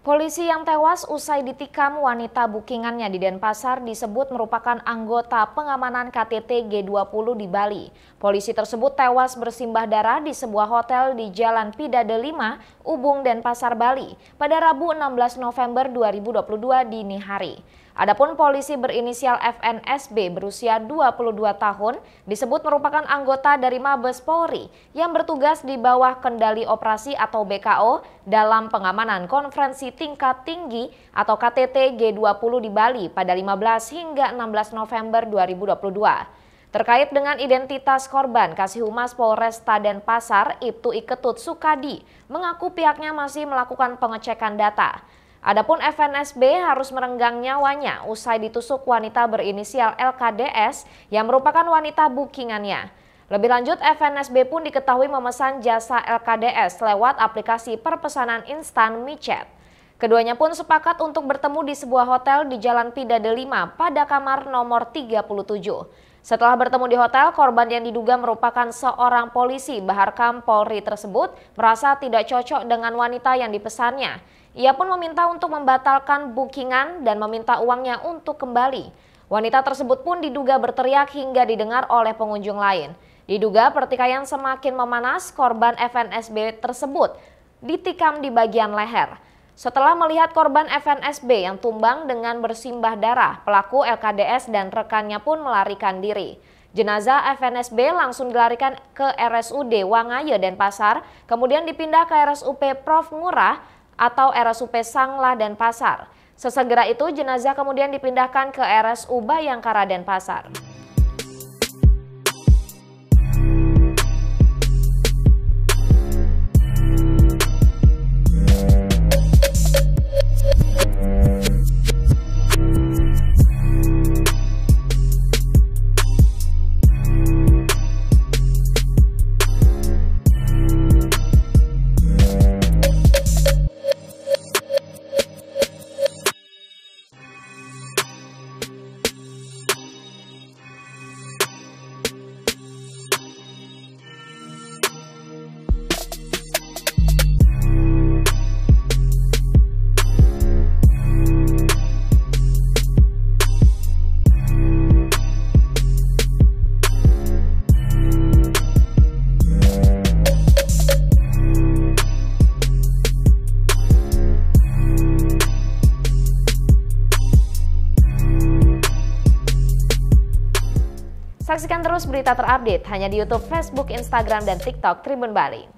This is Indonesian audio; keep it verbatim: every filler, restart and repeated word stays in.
Polisi yang tewas usai ditikam wanita bookingannya di Denpasar disebut merupakan anggota pengamanan K T T G dua puluh di Bali. Polisi tersebut tewas bersimbah darah di sebuah hotel di Jalan Pidade lima, Ubung, Denpasar, Bali pada Rabu enam belas November dua ribu dua puluh dua dini hari. Adapun polisi berinisial F N S B berusia dua puluh dua tahun disebut merupakan anggota dari Mabes Polri yang bertugas di bawah kendali operasi atau B K O dalam pengamanan konferensi tingkat tinggi atau K T T G dua puluh di Bali pada lima belas hingga enam belas November dua ribu dua puluh dua. Terkait dengan identitas korban, Kasih Humas Polresta Denpasar, Ibtu Iketut Sukadi, mengaku pihaknya masih melakukan pengecekan data. Adapun F N S B harus merenggang nyawanya usai ditusuk wanita berinisial L K D S yang merupakan wanita bookingannya. Lebih lanjut, F N S B pun diketahui memesan jasa L K D S lewat aplikasi perpesanan instan micet. Keduanya pun sepakat untuk bertemu di sebuah hotel di Jalan Pidade lima pada kamar nomor tiga puluh tujuh. Setelah bertemu di hotel, korban yang diduga merupakan seorang polisi Baharkam Polri tersebut merasa tidak cocok dengan wanita yang dipesannya. Ia pun meminta untuk membatalkan bookingan dan meminta uangnya untuk kembali. Wanita tersebut pun diduga berteriak hingga didengar oleh pengunjung lain. Diduga pertikaian semakin memanas, korban F N S B tersebut ditikam di bagian leher. Setelah melihat korban F N S B yang tumbang dengan bersimbah darah, pelaku L K D S dan rekannya pun melarikan diri. Jenazah F N S B langsung dilarikan ke R S U D Wangayo Denpasar, kemudian dipindah ke R S U P Prof Ngurah atau R S U P Sanglah Denpasar. Sesegera itu jenazah kemudian dipindahkan ke R S U Bayangkara Denpasar. Saksikan terus berita terupdate hanya di YouTube, Facebook, Instagram, dan TikTok Tribun Bali.